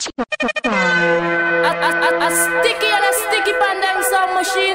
A sticky pan them sound machine.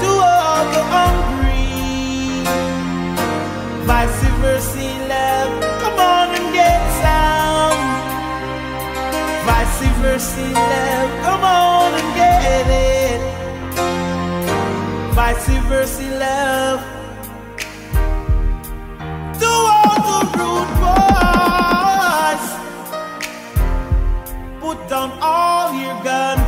Vice versa, love. mercy love, come on and get it. Vice versa love. To all the rude boys, put down all your guns.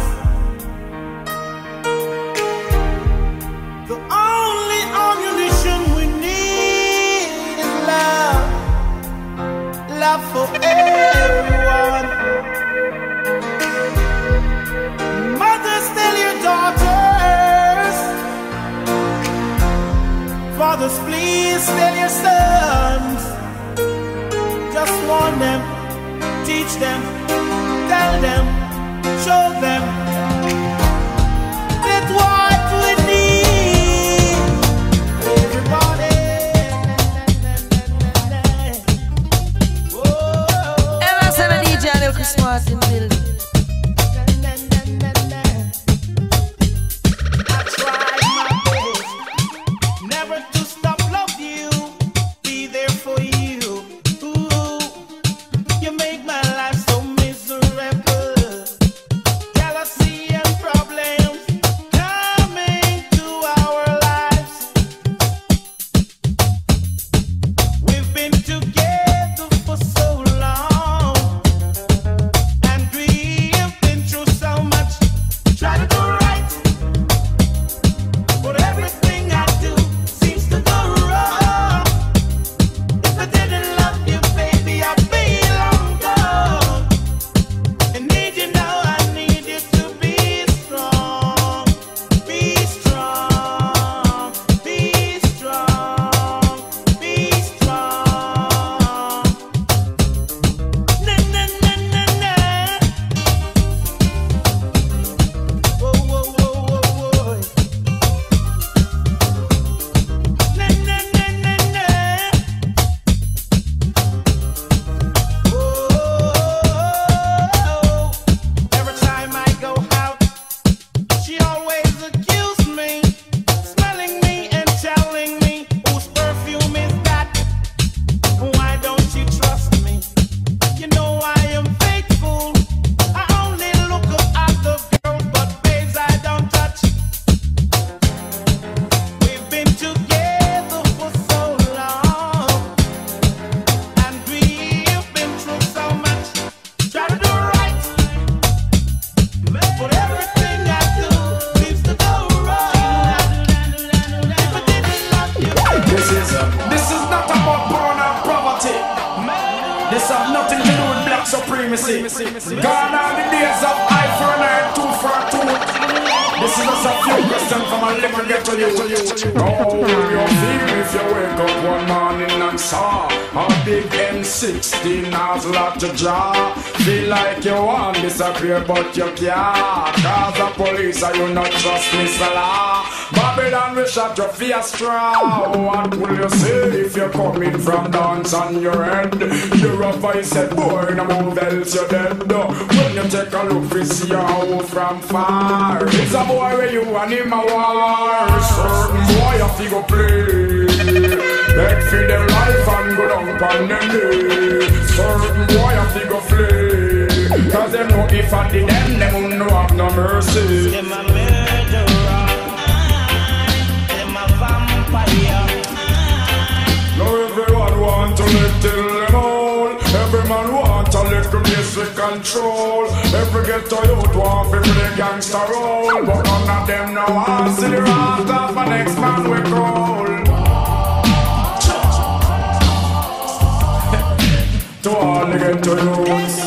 The only ammunition we need is love. Love for everyone. Mothers, tell your daughters. Fathers, please tell your sons. Just warn them, teach them, tell them, show them that what we need. Everybody. Ever send a DJ a little smart in the building. But you can't, cause the police are you not trust me, Salah. Babylon will shut your fiesta. What will you say if you're coming from dance on your head? You're a voice said, boy, no move else you're dead. When you take a look, we see you from far. It's a boy where you and him a war. Certain boy you figure play. Beg for their life and go down on them day. Certain boy you figure flee. Cause them know if I did them won't know have no mercy. Them a murderer, them a vampire. Now everyone want to live till them all. Every man want to live to basic control. Every ghetto youth want to play gangster role. But none of them now want to see the wrath of an next man we call. To all the ghetto youths,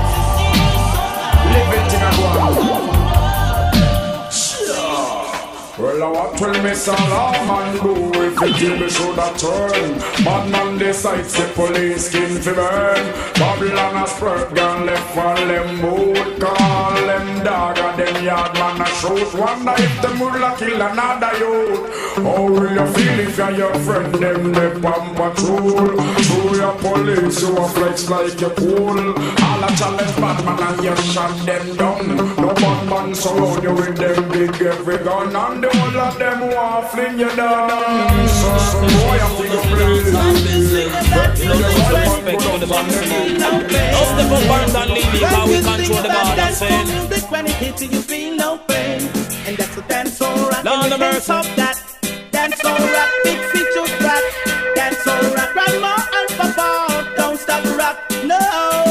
well, what will Miss Salaman do if the table should have turned? Bad man decides the police skin to burn. Babylon has spread gun left for them boot. Call them dog and them yard man a shoot. Wonder if them will kill another youth. How will you feel if you're your friend them they pump patrol? Through your police you a flex like a pool. All a challenge Batman and you shot them down. No bad man surround you with them big every gun. And the whole of them want fling you down. So boy I feel you play. control the maximum. Don't step up Barrington Levy, because we control the border scene. When it hits you, you feel no pain. And that's a dance all right. Lord of mercy. Dance all right, big feature rock. Dance all right, grandma and papa, don't stop rock, no.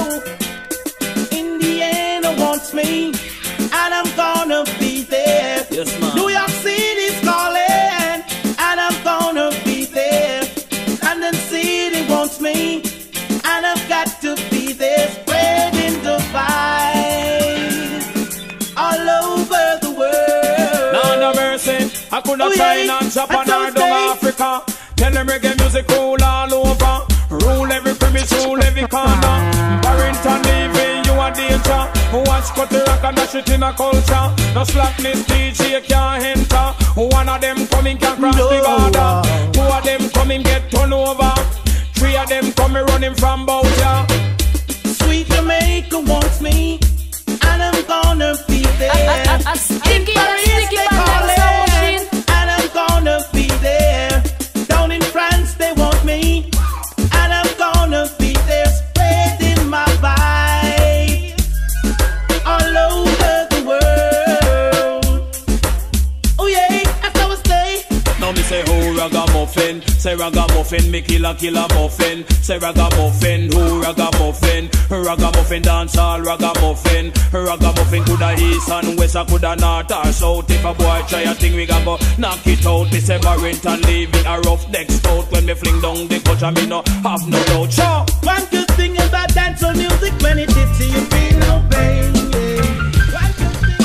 Indiana wants me, and I'm gonna be there. Yes, man. New York City's calling, and I'm gonna be there. London City wants me, and I've got to be there. Spreading the vibe all over the world. Lord of mercy, I could not China, Japan, or down Africa. Tell them reggae music rule all over. Rule every premise, rule every corner. Barrington Levy, you a danger. Watch cut the rock and dash it in a culture. No slackness, DJ can't enter. One of them coming can cross the border. Two of them coming get turned over. Three of them coming running from Boutia. Sweet Jamaica wants me, and I'm gonna be there. A sticky they pan calling, machine. and I'm gonna be there. Down in France they want me, and I'm gonna be there. Spreading my vibe all over the world. Oh yeah, that's how I stay. Now me say who ragamuffin, say ragamuffin, me kill a muffin. Say ragamuffin, who ragamuffin, ragamuffin dance all ragamuffin. Ragamuffin coulda east and west, coulda north or south. If a boy try a thing, we go knock it out. Me say Barrington Levy a rough neck stout. When me fling down the culture, me no have no doubt. Sure. One good thing about dancehall music, when it hits you, you feel no pain. Yeah. One good thing.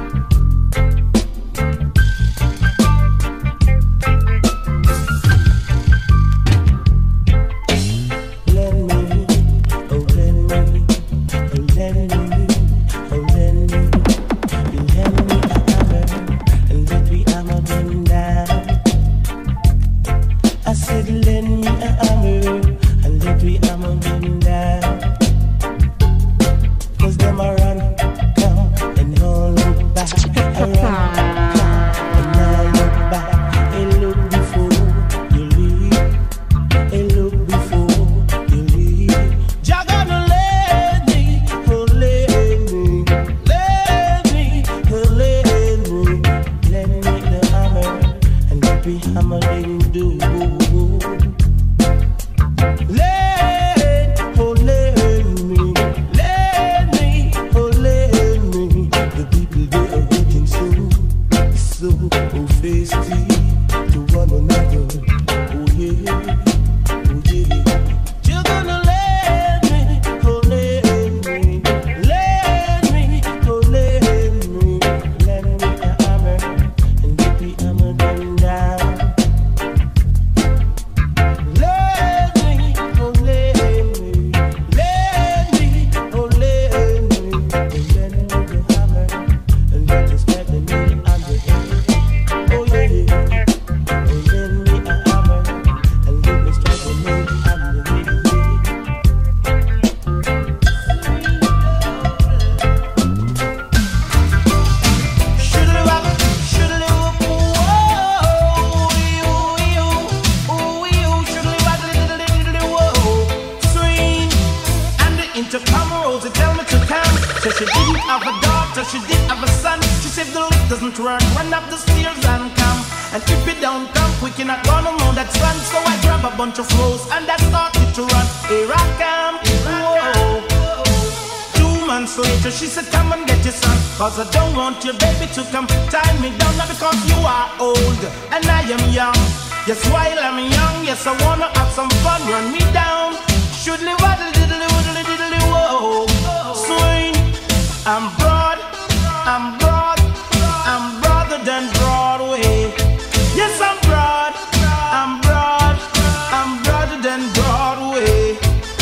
Cause I don't want your baby to come tie me down. Not because you are old and I am young. Yes, while I'm young, yes, I wanna have some fun. Run me down. Shoodly waddle diddly woodly diddly whoa. Swing. I'm broad, I'm broad, I'm broader than Broadway. Yes, I'm broad, I'm broad, I'm broader than Broadway.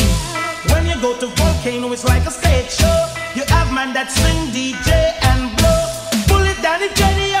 When you go to Volcano, it's like a stage show. You have man that swing, DJ and blow. Pull it down the Jenny,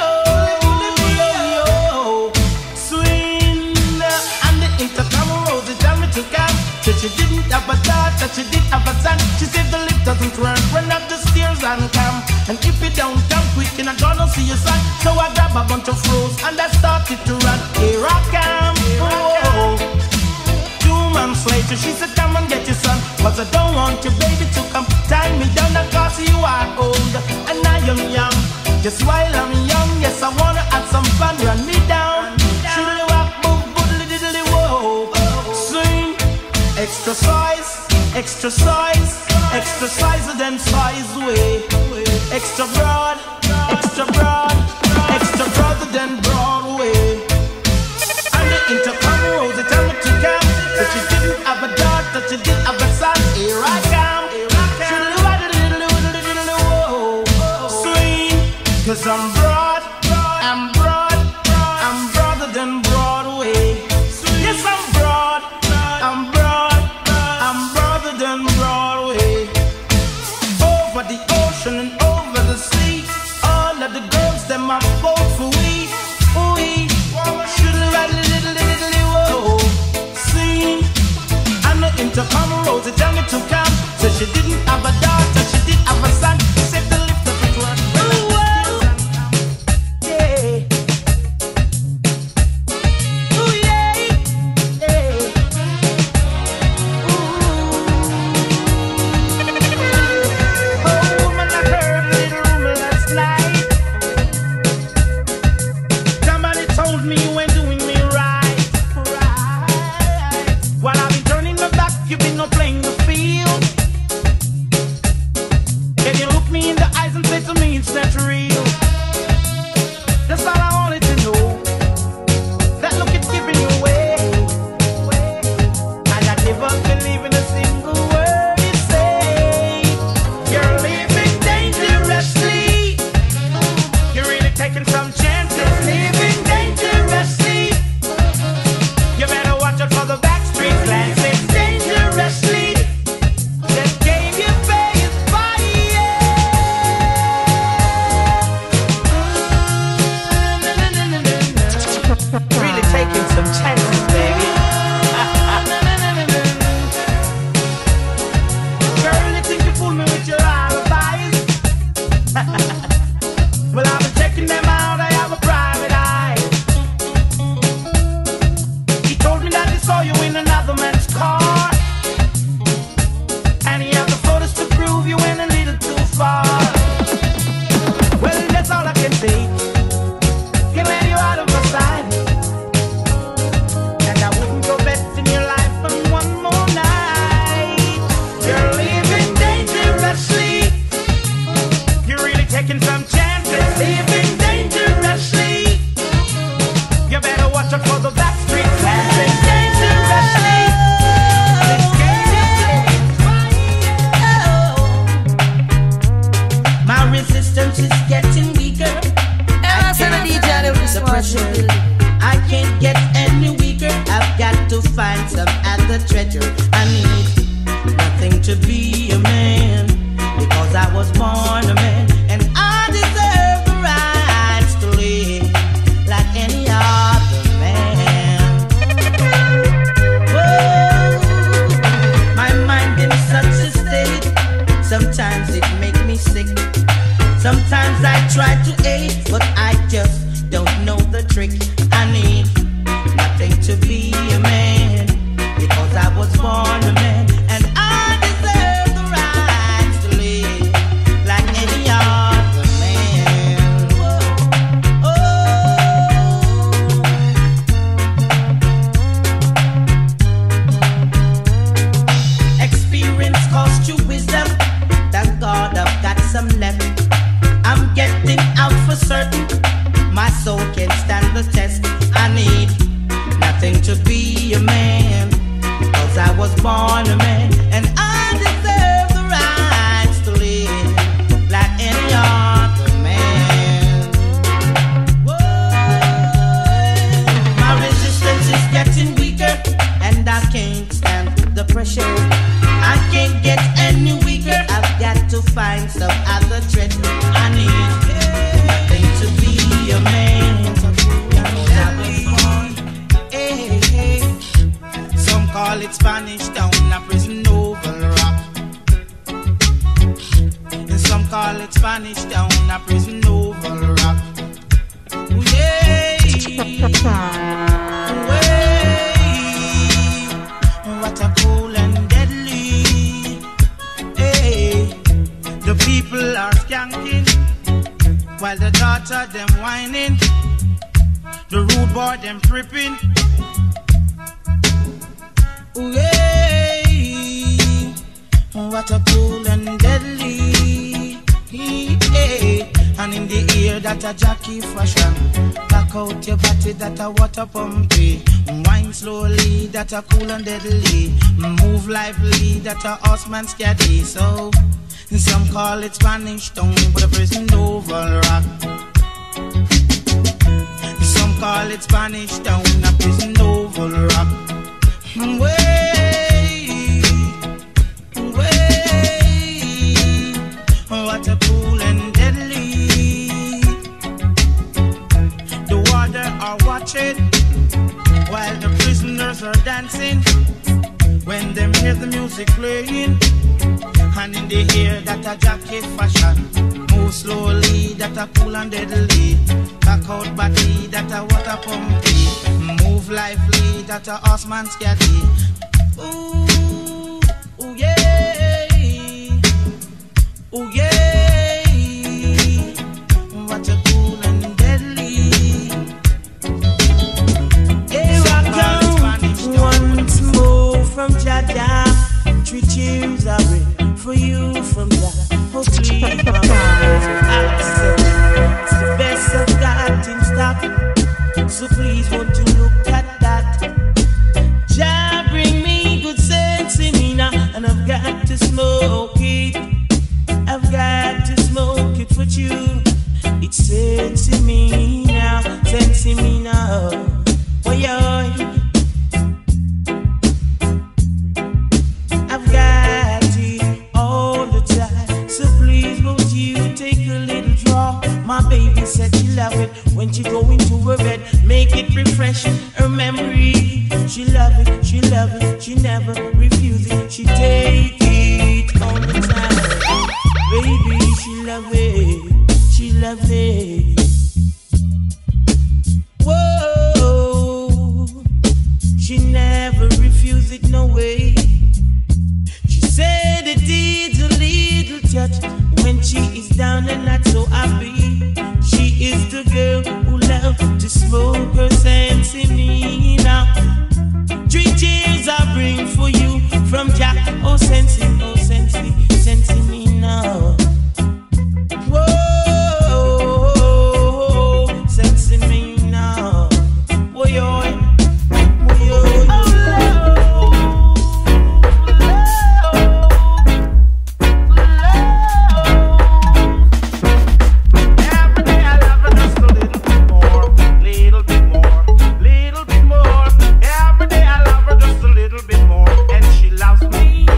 oh, swing. And the intercom rose, they tell me to come. Said she didn't have a daughter, she did have a son. She said the lift doesn't run up the stairs and come. And if it don't come quick, you're not gonna see your son. So I grab a bunch of froze and I started to run. Here I come, oh. 2 months later, she said, come and get your son. Cause I don't want your baby to come tie me down, cause you are old and I am young. Just while I'm young, yes, I wanna have some fun, run me down. Shoodly wop, boom, boodly diddly whoa. Swing, exercise, exercise, exercise then size way. Extra broad, extra broad, extra broader than Broadway. And the intercom rose, it tell me to come, that she didn't have a daughter, she did have a son. Here I come. Cause I'm broad, I'm broad, I'm broader than Broadway. Yes, I'm broad, I'm broad, I'm broader than Broadway. Over the ocean and over the sea, all of the girls, them are both for we. We should ride a little, whoa. Sing, and the intercom rose, it tell me to come. So she didn't have a daughter, she did have a son. Said the lift of it was. What a cool and deadly lot of them whining. The rude boy them tripping. Ooh, yeah. What a cool and deadly. Yeah. And in the ear that a jockey fashion. Back out your body that a water pumpy. Wine slowly that a cool and deadly. Move lively that a horseman scatty. So some call it Spanish tongue, but a prison oval rock. Some call it Spanish town, a prison oval rock. Way, what a cool and deadly. The water are watching while the prisoners are dancing. When them hear the music playing, and in the ear that a jacket fashion. Move slowly that a cool and deadly. Back out body that a water pumpy. Move lively that a horseman scatty. Ooh, ooh yeah. Ooh yeah. What a cool and deadly. Here I come once more from Jada. 3 cheers are ready for you from that. Oh please, my it's the best I've got in stock. So please won't you look at that. Jah bring me good sense in me now, and I've got to smoke it. I've got to smoke it for you. It's sense in me now, sense in me now. Oh yeah. I've got it all the time, so please won't you take a little draw. My baby said she love it when she go into her bed, make it refresh her memory. She love it, she love it, she never refuse it. She take it all the time. Baby, she love it, she love it. Whoa, she never refuse it, no way. Said it needs a little touch when she is down and not so happy. She is the girl who loves to smoke her sense in me now. 3 cheers I bring for you from Jack. Oh sense in me now. Whoa, sense in me now. Whoa, yo. Every day I love her just a little bit more, and she loves me.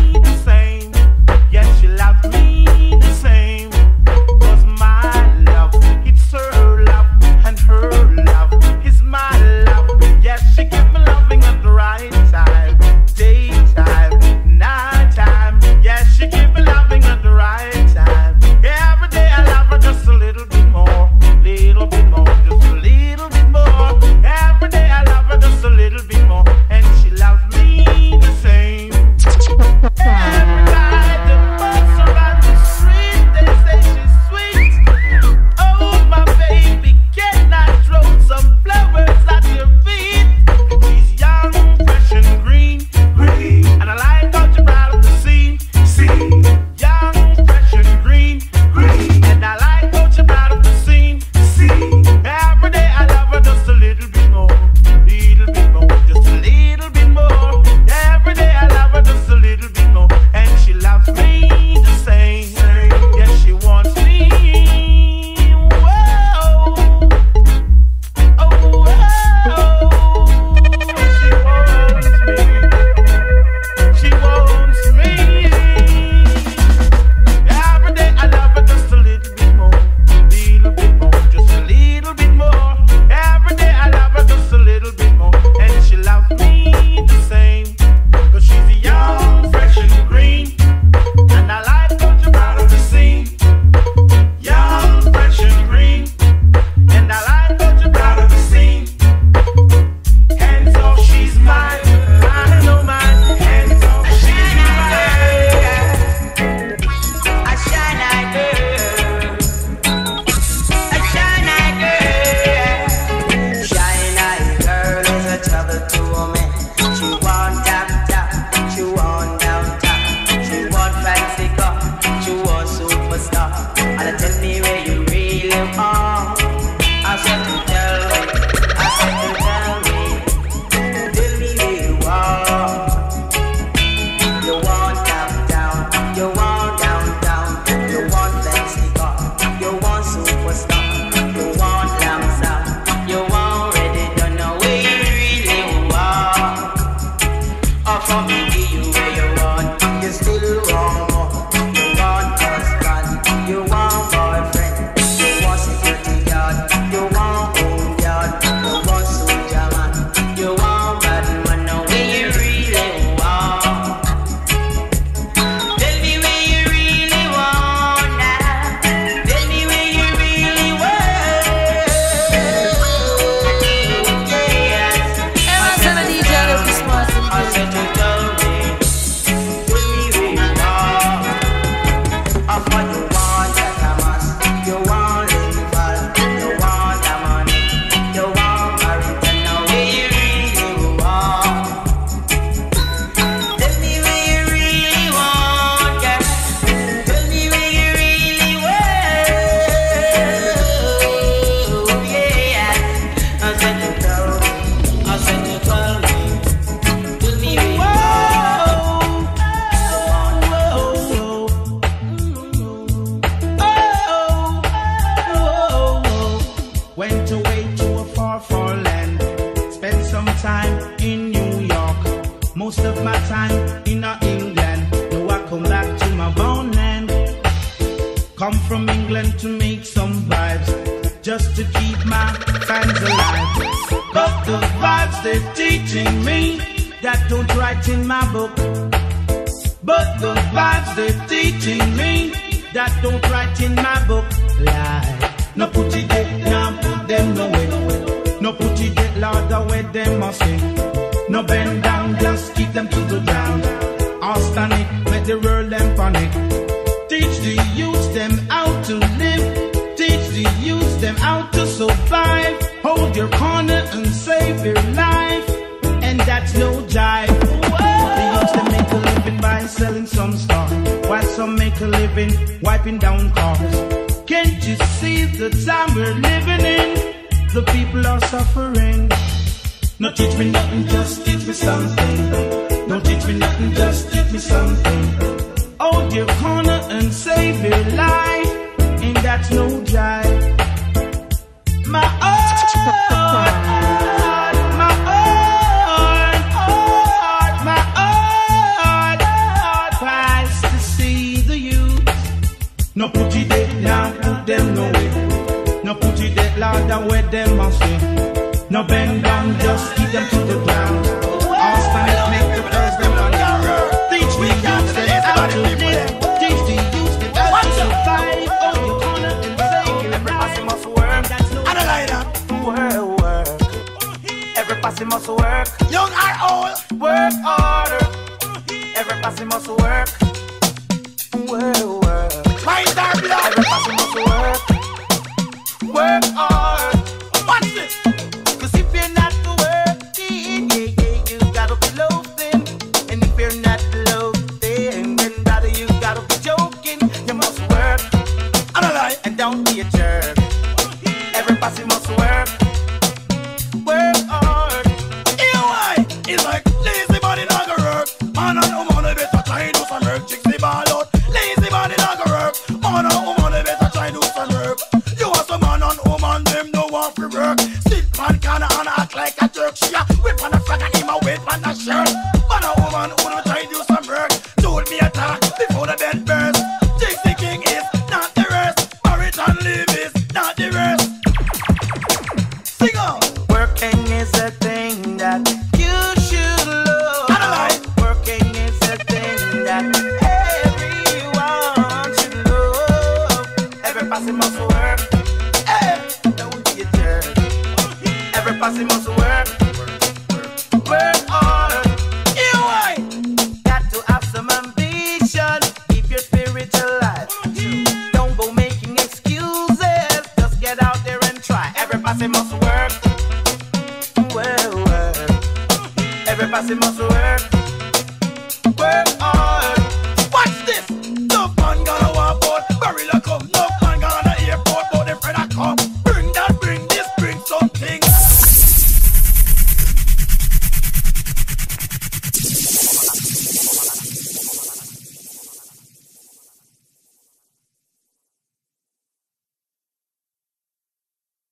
from England to make some vibes, just to keep my fans alive. But the vibes they're teaching me, that don't write in my book. But the vibes they're teaching me, that don't write in my book. Lie. No put it there, now put them nowhere. No put it there, Lord, away them must sing. No bend down, just keep them to the ground. All stand it, make the world them panic. Teach the youth them how to live. Teach the youth them how to survive. Hold your corner and save your life. And that's no jive. The youth them make a living by selling some stuff, while some make a living wiping down cars. Can't you see the time we're living in? The people are suffering. No teach me nothing, just teach me something. Don't teach me nothing, just teach me something. Hold your corner and save your life, and that's no jive. My heart, my heart, my heart cries to see the youth. No put it there, now put them nowhere. No put it there, Lord, away them must sing. No bend down, just keep them to the ground. All stand, make the birds them on the teach me youth them how to live. Teach the youth them how to survive. Oh, you corner and save your life. Must work. That's no work. Every passy must work. Young or old, work harder. Every passy must work. Work. Mind our blood. Every passy must work. Work hard. What's this? Cause if you're not working, you gotta be loafing. And if you're not loafing, then brother, you gotta be joking. You must work. I'm a lie. And don't be a jerk. Every passy must work. Work hard. EY is like lazy body not gonna work. Man and woman, they better try and do some work. Chicks the ball out. Lazy body not gonna work. Man and woman, they better try and do some work. You are some man and woman, them no want to work. Sit man can and act like a jerk. She a whip on a flag and him a wait on a shirt. Man and woman who don't try to do some work. Told me a talk before the bed burst. Chicks the king is not the rest. Married and live is not the rest. Sing on. Working is a thing that you should love. Working is a thing that everyone should love. Every person must work. Don't be a jerk. Every person must work. Work hard. Got to have some ambition. Keep your spirit alive. Don't go making excuses. Just get out there and try. Every person must work. Every person must work.